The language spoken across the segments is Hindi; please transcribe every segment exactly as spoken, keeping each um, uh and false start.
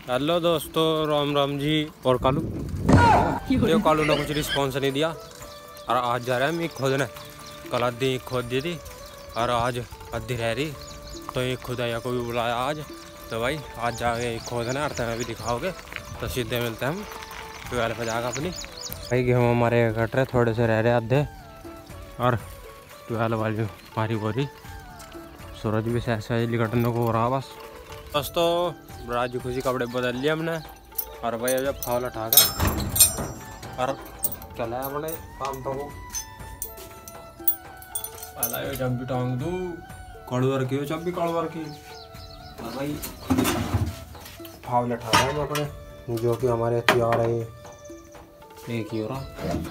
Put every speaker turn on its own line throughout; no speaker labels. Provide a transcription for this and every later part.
हेलो दोस्तों, राम राम जी। और कालू ये कालू ने कुछ रिस्पॉन्स नहीं दिया और आज जा रहा है मैं खोदने। कल आधी ईख खोद दी थी और आज आधी रह रही, तो ईख खुदाया को भी बुलाया आज। तो भाई आज जाके ईख खोदना और तुम्हें भी दिखाओगे। तो सीधे मिलते हैं हम ट्वेल्व पे जाकर अपनी। भाई गेहूँ हमारे कट रहे, थोड़े से रह रहे आधे और ट्वेल्व वाली हमारी बोरी। सूरज भी सहज सहज कटने को हो रहा बस। दोस्तों राजू खुशी कपड़े बदल लिए हमने और भाई जब फावला उठा कर और चला अपने काम तो को अलायो जब भी टांग दू कड़वर की हो जब भी कड़वर की। और भाई फावला उठा रहे हम अपने जो कि हमारे हथियार है एक ही हो रहा।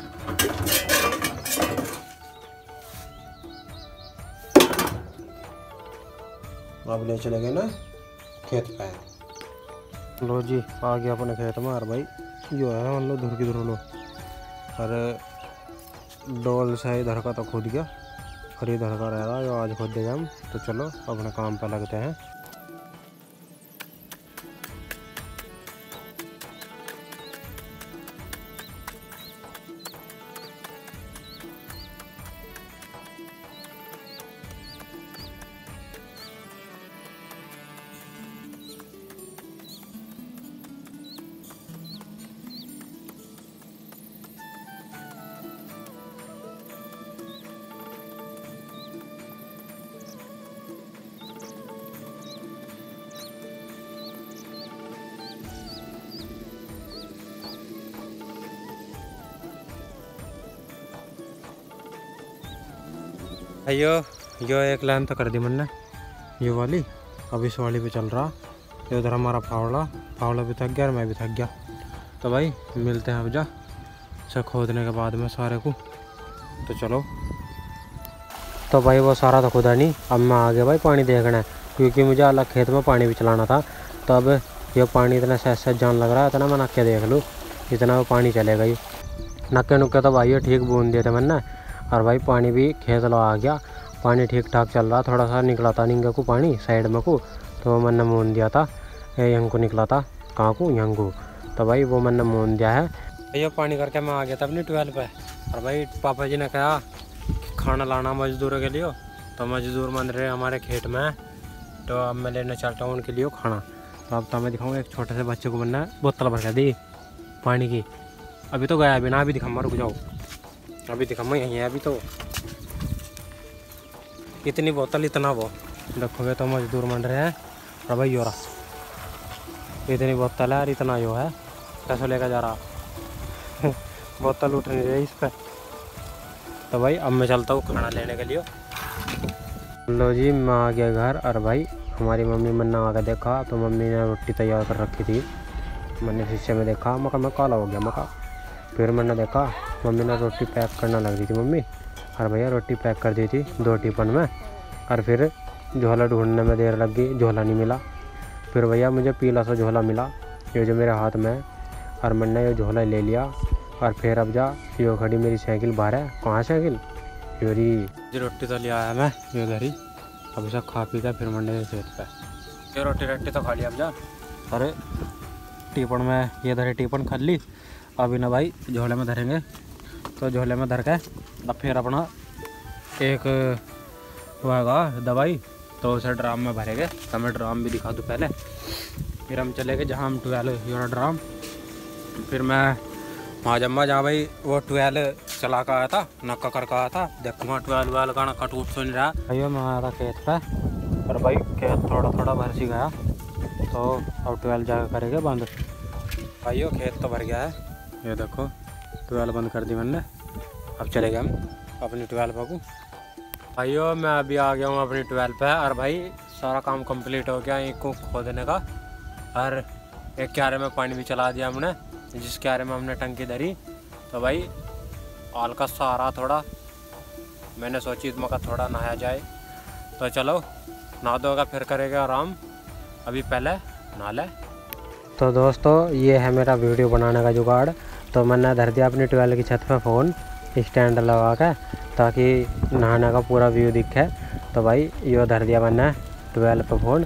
अब ले चले गए ना खेत पे। लो जी आ गया अपने खेत में। और भाई जो है मान लो धुर की धुर लो अरे डोल से इधर का तो खुद गया और इधर का रह रहा है आज खुद देगा हम। तो चलो अपने काम पे लगते हैं। अयो यो एक लाइन तो कर दी मैंने ये वाली। अब इस वाली पे चल रहा। ये उधर हमारा फावड़ा फावड़ा भी थक गया और मैं भी थक गया। तो भाई मिलते हैं अब जा से खोदने के बाद में सारे को। तो चलो। तो भाई वो सारा तो खुदा नहीं, अब मैं आ गया भाई पानी देखना है क्योंकि मुझे अलग खेत में पानी भी चलाना था। तो अब ये पानी इतना सहज सहज जान लग रहा है, इतना मैं नक्के देख लूँ इतना वो पानी चलेगा। ये नक्के नुक्के तो भाई ये ठीक बूंद दिए थे मैंने। और भाई पानी भी खेत लो आ गया, पानी ठीक ठाक चल रहा। थोड़ा सा निकला था निंगे को पानी साइड में को, तो मैंने मून दिया था। यहाँ को निकला था कहाँ को यहाँ को, तो भाई वो मैंने मून दिया है। ये पानी करके मैं आ गया था अपनी ट्वेल्व पे। और भाई पापा जी ने कहा खाना लाना मजदूरों के लिए, तो मजदूर बन रहे हमारे खेत में। तो अब मैं लेने चलता हूँ उनके लिए खाना। तो अब तो मैं दिखाऊँगा एक छोटे से बच्चे को बनना बोतल भर के दी पानी की। अभी तो गया बिना अभी दिखाऊँगा, रुक जाओ अभी दिखाऊँगा यहीं है। अभी तो इतनी बोतल इतना वो देखोगे तो मजदूर बन रहे हैं। और भाई यो रहा इतनी बोतल है और इतना यो है, कैसे लेकर जा रहा बोतल उठ नहीं रही इस पर। तो भाई अब मैं चलता हूँ खाना लेने के लिए। लो जी मैं आ गया घर। और भाई हमारी मम्मी मैंने आकर देखा तो मम्मी ने रोटी तैयार कर रखी थी। मैंने शीशे में देखा मका मैं काला हो गया मका। फिर मैंने देखा मम्मी ने रोटी पैक करना लग रही थी मम्मी। और भैया रोटी पैक कर दी थी दो टिफिन में। और फिर झोला ढूंढने में देर लग गई, झोला नहीं मिला। फिर भैया मुझे पीला सा झोला मिला ये जो मेरे हाथ में है। और मैंने ये झोला ले लिया। और फिर अब जा यो खड़ी मेरी साइकिल बाहर है। कहाँ साइकिल योरी जी रोटी तो लिया है मैं ये घर ही। अब इसे खा पी कर फिर मंडे खेत पे। ये रोटी रोटी तो खा लिया अब जा। अरे टिफिन में ये धरे टिफिन खा ली। अभी ना भाई झोले में धरेंगे। तो झोले में धर के अब फिर अपना एक होगा दवाई तो उसे ड्राम में भरेंगे। तो मैं ड्राम भी दिखा दूँ पहले। फिर हम चले गए जहाँ हम ट्वेल्व योरा ड्राम। फिर मैं वहाँ जम्मा जहाँ भाई वो ट्वेल्व चला कर आया था नक्का कर का आया था। देखो वहाँ ट्वेल्व वाल का नक्का टूट तो नहीं रहा। भाई मैं आया था खेत पे और भाई खेत थोड़ा थोड़ा भर सी गया। तो अब ट्वेल्व जाकर करेंगे बंद। भाइयों खेत तो भर गया है, ये देखो ट्वेल्व बंद कर दी मैंने। अब चले गए हम अपनी ट्वेल्व को। भाइयों मैं अभी आ गया हूँ अपनी ट्वेल्व पे। और भाई सारा काम कंप्लीट हो गया एक को खोदने का। और एक क्यारे में पानी भी चला दिया हमने, जिस क्यारे में हमने टंकी धरी। तो भाई हल्का सहारा थोड़ा मैंने सोची मौका थोड़ा नहाया जाए। तो चलो नहा धोगा फिर करेगा आराम, अभी पहले नहा ले। तो दोस्तों ये है मेरा वीडियो बनाने का जुगाड़। तो मैंने धर दिया अपनी ट्वेल्व की छत पे फ़ोन स्टैंड लगा के ताकि नहाने का पूरा व्यू दिखे। तो भाई ये धर दिया मैंने ट्वेल्व पे फ़ोन।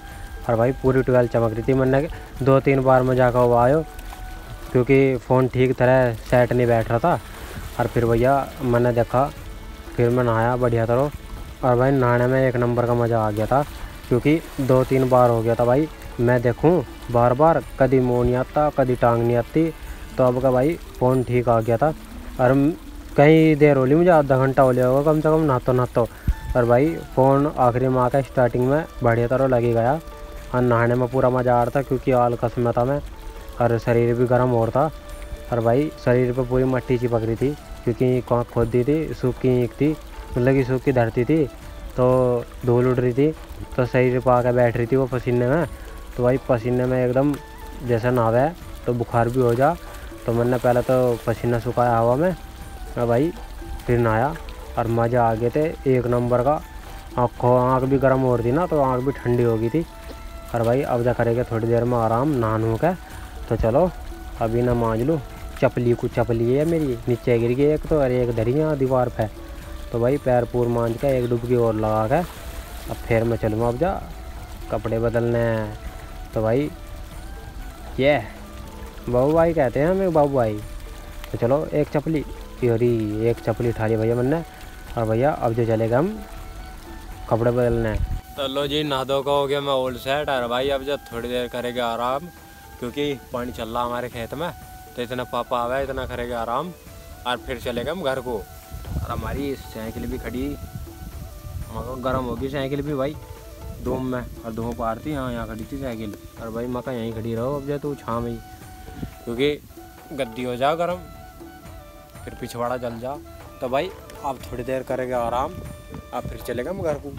और भाई पूरी ट्वेल्व चमक रही थी। मैंने दो तीन बार में जाकर वो आयो क्योंकि फ़ोन ठीक तरह सेट नहीं बैठ रहा था। और फिर भैया मैंने देखा, फिर मैं नहाया बढ़िया तरह। और भाई नहाने में एक नंबर का मज़ा आ गया था क्योंकि दो तीन बार हो गया था भाई मैं देखूं बार बार, कभी मुँह नहीं आता कभी टांग नहीं आती। तो अब का भाई फ़ोन ठीक आ गया था। और कई देर हो ली मुझे, आधा घंटा हो लिया होगा कम से कम नहातो नहातो। और भाई फ़ोन आखिरी में आकर स्टार्टिंग में बढ़िया तरह लगी गया। और नहाने में पूरा मज़ा आ रहा था क्योंकि आलकस में था मैं, और शरीर भी गर्म हो रहा था। और भाई शरीर पर पूरी मट्टी चिपक रही थी क्योंकि कौन खोदी थी, सूखी ईंट थी, मतलब कि सूखी धरती थी तो धूल उड़ रही थी। तो शरीर पर आकर बैठ रही थी वो पसीने में। तो भाई पसीने में एकदम जैसा नहावे तो बुखार भी हो जा। तो मैंने पहले तो पसीना सुखाया हवा में और भाई फिर नहाया और मज़ा आ गए थे एक नंबर का। आँखों आँख भी गर्म हो रही थी ना, तो आँख भी ठंडी हो गई थी। और भाई अब जा करेंगे थोड़ी देर में आराम नहा नू के। तो चलो अभी ना मांझ लूँ, चपली को चपली है मेरी नीचे गिर गई एक तो, और एक धरी है दीवार पे। तो भाई पैर पूर मांझ के एक डुबकी और लगा के अब फिर मैं चलूँगा अब जा कपड़े बदलने। तो भाई ये बाबू भाई कहते हैं हमें, बाबू भाई। तो चलो एक चपली योरी एक चपली उठा ली भैया मैंने। और भैया अब जो चलेगा हम कपड़े बदलने। तो लो जी नहा धो का हो गया मैं ओल्ड सेट। और भाई अब जब थोड़ी देर करेंगे आराम क्योंकि पानी चल रहा हमारे खेत में। तो इतना पापा आवा इतना करेंगे आराम और फिर चलेगा हम घर को। और हमारी साइकिल भी खड़ी, मगर गर्म होगी साइकिल भी भाई धूम में। और धूम पार थी हाँ यहाँ खड़ी थी साइकिल। और भाई मका यहीं खड़ी रहो अब जो तू छाँव में ही, क्योंकि गद्दी हो जा गर्म फिर पिछवाड़ा जल जा। तो भाई अब थोड़ी देर करेंगे आराम, अब फिर चलेगा हम घर को।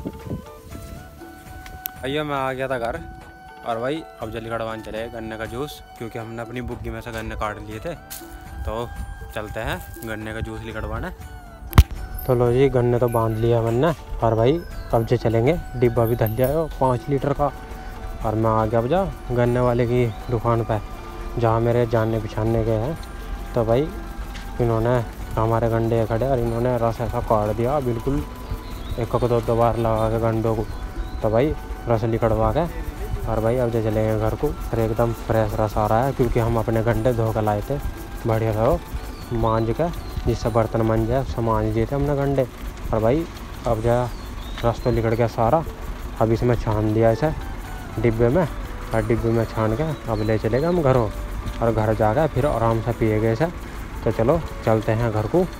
भैया मैं आ गया था घर। और भाई अब जल्दी कड़वान चले गन्ने का जूस, क्योंकि हमने अपनी बुग्गी में से गन्ने काट लिए थे। तो चलते हैं गन्ने का जूस लिकड़वाने। तो लो जी गन्ने तो बांध लिया मैंने। और भाई अब जो चलेंगे डिब्बा भी धल लिया है पाँच लीटर का। और मैं आ गया अब जा गन्ने वाले की दुकान पर जहाँ मेरे जानने पहचानने गए हैं। तो भाई इन्होंने हमारे गंडे खड़े और इन्होंने रस ऐसा काट दिया बिल्कुल एक को दो दो बार लगा के गंडों को। तो भाई रस लिकड़वा के और भाई अब जो चलेंगे घर को। और एकदम फ्रेश रस आ रहा है क्योंकि हम अपने गंडे धो कर लाए थे बढ़िया रहो मांझ के, जिससे बर्तन मांझ जाए सब मांझ दिए थे हमने गंडे। और भाई अब जो रस तो लिकड़ गया सारा, अब इसमें छान दिया इसे डिब्बे में। और डिब्बे में छान के अब ले चलेंगे हम घरों। और घर जाकर फिर आराम से पिएगे इसे। तो चलो चलते हैं घर को।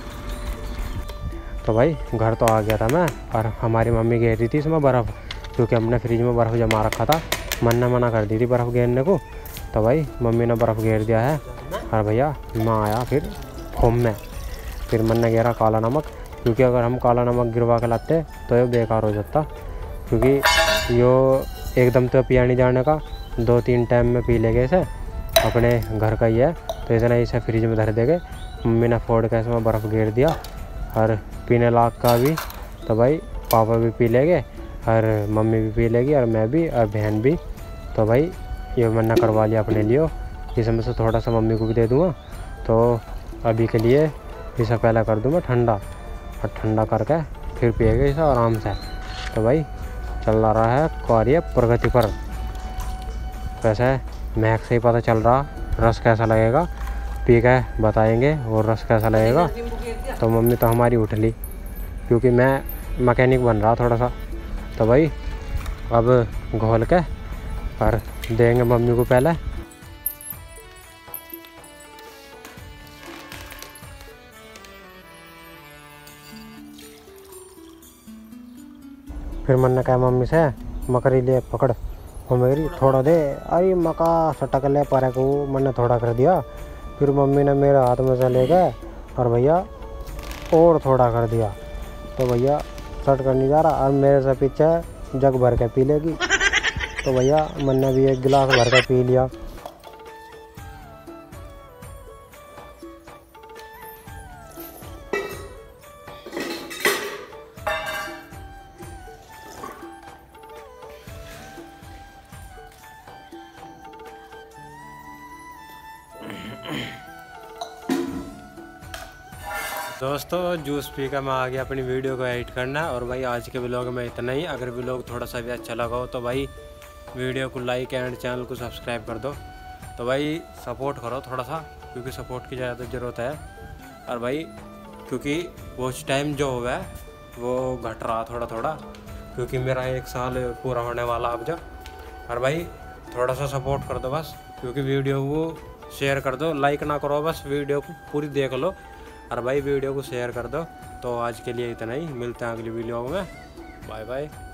तो भाई घर तो आ गया था मैं। और हमारी मम्मी घेर रही थी इसमें बर्फ़, क्योंकि हमने फ्रिज में बर्फ़ जमा रखा था। मन ने मना कर दी थी बर्फ़ घेरने को। तो भाई मम्मी ने बर्फ़ घेर दिया है। और भैया मैं आया फिर फोम में। फिर मन ने घेरा काला नमक, क्योंकि अगर हम काला नमक गिरवा के लाते तो ये बेकार हो जाता। क्योंकि यो एकदम तो पिया नहीं जाने का, दो तीन टाइम में पी लेंगे इसे, अपने घर का ही है। तो इतना इसे फ्रिज में धर देंगे। मम्मी ने फोड़ के इसमें बर्फ़ घेर दिया और पीने लायक का भी। तो भाई पापा भी पी लेंगे और मम्मी भी पी लेगी और मैं भी और बहन भी। तो भाई ये मैंने करवा लिया अपने लिए, इसमें से थोड़ा सा मम्मी को भी दे दूँगा। तो अभी के लिए इसे पहले कर दूँ मैं ठंडा, और ठंडा करके फिर पिएगा इसे आराम से। तो भाई चल रहा है कार्य प्रगति पर। वैसे महक से ही पता चल रहा रस कैसा लगेगा, पी के बताएंगे और रस कैसा लगेगा। तो मम्मी तो हमारी उठ ली क्योंकि मैं मैकेनिक बन रहा थोड़ा सा। तो भाई अब घोल के और देंगे मम्मी को पहले। फिर मैंने कहा मम्मी से मकरी ले पकड़, वो मेरी थोड़ा दे, अरे मका सटक ले पारे को मैंने थोड़ा कर दिया। फिर मम्मी ने मेरे हाथ में से ले गए और भैया और थोड़ा कर दिया। तो भैया सट कर नहीं जा रहा और मेरे से पीछे जग भर के पी लेगी। तो भैया मैंने भी एक गिलास भर के पी लिया। दोस्तों जूस पी कर मैं आ गया अपनी वीडियो को एडिट करना। और भाई आज के व्लॉग में इतना ही। अगर व्लॉग थोड़ा सा भी अच्छा लगा हो तो भाई वीडियो को लाइक एंड चैनल को सब्सक्राइब कर दो। तो भाई सपोर्ट करो थोड़ा सा, क्योंकि सपोर्ट की ज़्यादा ज़रूरत है। और भाई क्योंकि वॉच टाइम जो हुआ है वो घट रहा थोड़ा थोड़ा, क्योंकि मेरा एक साल पूरा होने वाला अब जब। और भाई थोड़ा सा सपोर्ट कर दो बस, क्योंकि वीडियो को शेयर कर दो, लाइक ना करो बस, वीडियो को पूरी देख लो और भाई वीडियो को शेयर कर दो। तो आज के लिए इतना ही, मिलते हैं अगली वीडियो में। Bye bye.